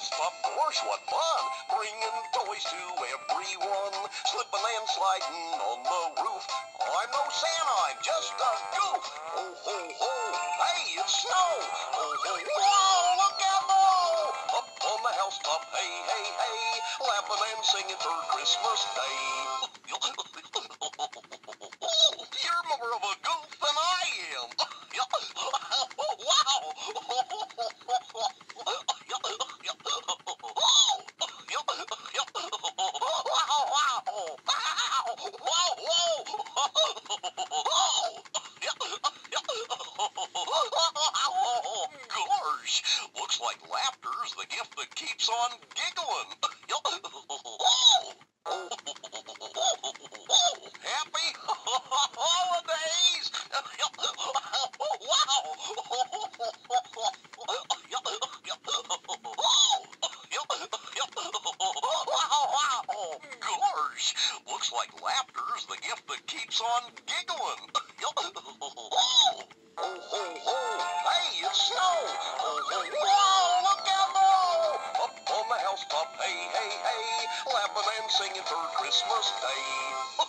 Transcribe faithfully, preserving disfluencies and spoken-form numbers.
housetop, gosh, what fun! Bringing toys to everyone, slipping and sliding on the roof. I'm no Santa, I'm just a goof. Ho, ho, ho, hey, it's snow. Ho, ho, whoa, look out below. Up on the housetop, hey, hey, hey, laughing and singing for Christmas Day. You're more of a goof than I am. Wow. Gosh, looks like laughter's the gift that keeps on giggling. Happy holidays! Wow! Gosh, looks like laughter's the gift that keeps on giggling. Ho, ho, ho, hey, it's snow. Ho, ho, whoa, look out below. Up on the housetop, hey, hey, hey, laughing and singing for Christmas Day.